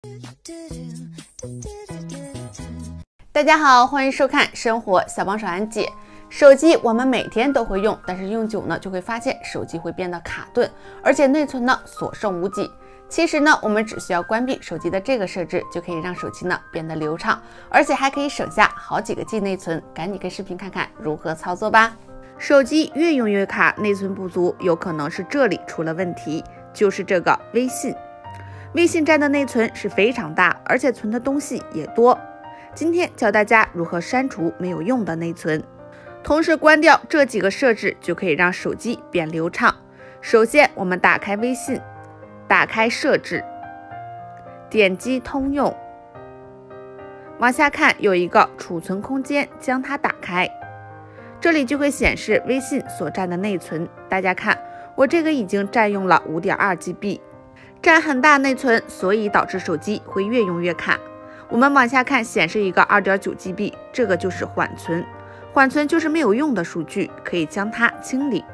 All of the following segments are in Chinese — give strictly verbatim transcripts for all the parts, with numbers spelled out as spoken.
大家好，欢迎收看生活小帮手安姐。手机我们每天都会用，但是用久呢就会发现手机会变得卡顿，而且内存呢所剩无几。其实呢，我们只需要关闭手机的这个设置，就可以让手机呢变得流畅，而且还可以省下好几个 G 内存。赶紧跟视频看看如何操作吧。手机越用越卡，内存不足，有可能是这里出了问题，就是这个微信。微信占的内存是非常大，而且存的东西也多。今天教大家如何删除没有用的内存，同时关掉这几个设置，就可以让手机变流畅。首先，我们打开微信，打开设置，点击通用，往下看有一个储存空间，将它打开，这里就会显示微信所占的内存。大家看，我这个已经占用了 五点二 G B， 占很大内存，所以导致手机会越用越卡。我们往下看，显示一个 二点九 G B， 这个就是缓存。缓存就是没有用的数据，可以将它清理。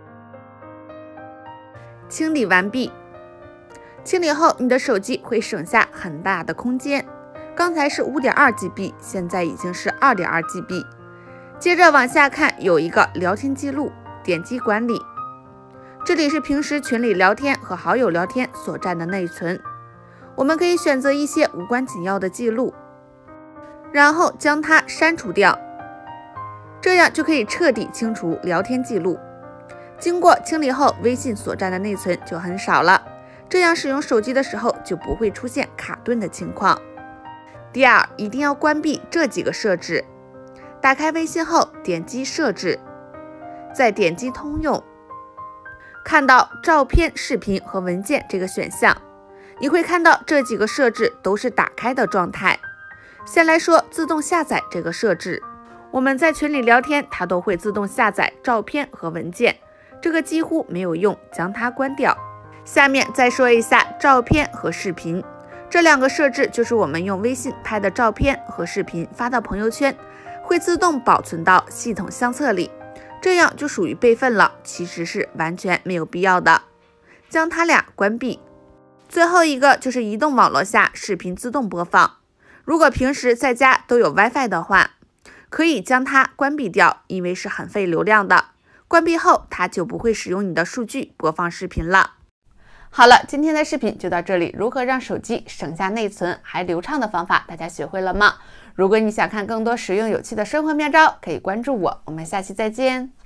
清理完毕，清理后你的手机会省下很大的空间。刚才是 五点二 G B， 现在已经是 二点二 G B。接着往下看，有一个聊天记录，点击管理，这里是平时群里聊天和好友聊天所占的内存。我们可以选择一些无关紧要的记录，然后将它删除掉，这样就可以彻底清除聊天记录。经过清理后，微信所占的内存就很少了，这样使用手机的时候就不会出现卡顿的情况。第二，一定要关闭这几个设置。打开微信后，点击设置，再点击通用，看到照片、视频和文件这个选项，你会看到这几个设置都是打开的状态。先来说自动下载这个设置，我们在群里聊天，它都会自动下载照片和文件，这个几乎没有用，将它关掉。下面再说一下照片和视频，这两个设置就是我们用微信拍的照片和视频发到朋友圈，会自动保存到系统相册里，这样就属于备份了，其实是完全没有必要的，将它俩关闭。最后一个就是移动网络下视频自动播放，如果平时在家都有 WiFi 的话，可以将它关闭掉，因为是很费流量的。关闭后，它就不会使用你的数据播放视频了。好了，今天的视频就到这里。如何让手机省下内存还流畅的方法，大家学会了吗？如果你想看更多实用有趣的生活妙招，可以关注我。我们下期再见。